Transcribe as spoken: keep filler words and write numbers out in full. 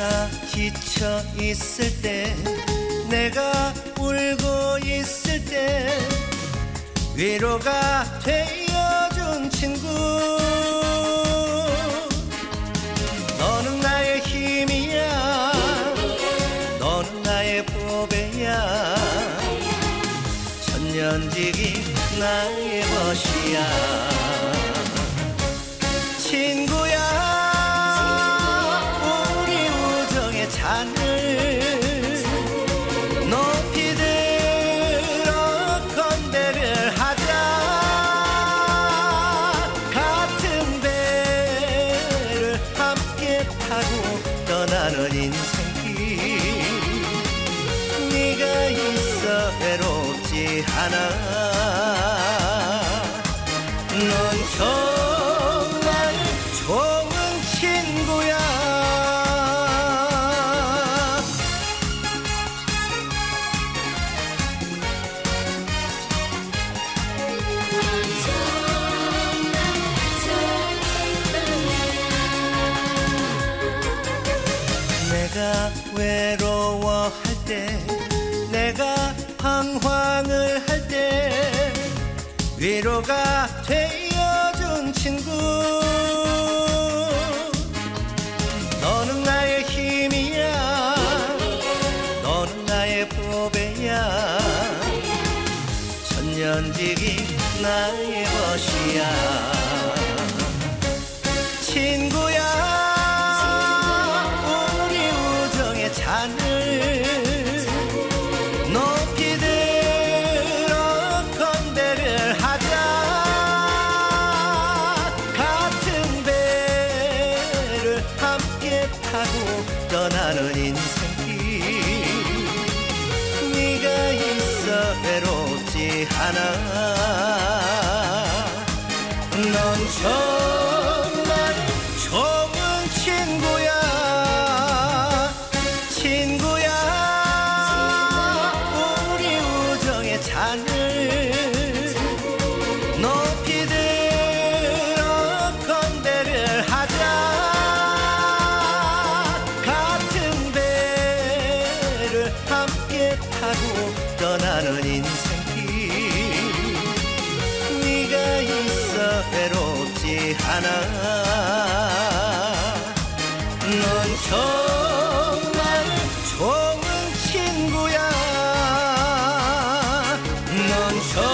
내가 지쳐 있을 때, 내가 울고 있을 때 위로가 되어준 친구. 너는 나의 힘이야, 너는 나의 보배야, 천년지기 나의 벗이야. 친구야, 우리 우정의 잔을 높이 들어 건배를 하자. 같은 배를 함께 타고 떠나는 인생길, 네가 있어 외롭지 않아. 넌 정말 좋은 친구야. 내가 외로워할 때, 내가 방황을 할 때 위로가 되어준 친구. 너는 나의 힘이야, 너는 나의 보배야, 천년지기 나의 벗이야. 친구야, 우리 우정의 잔을 높이 들어 건배를 하자. 같은 배를 함께 타고 떠나는 인생길, 네가 있어 외롭지 않아. 넌 정말 좋은 친구야. 친구야, 우리 우정의 잔을 높이 들어 건배를 하자. 같은 배를 함께 타고 떠나는 인생길, 네가 있어 외롭지 않아. 넌 정말 좋은 친구야. 넌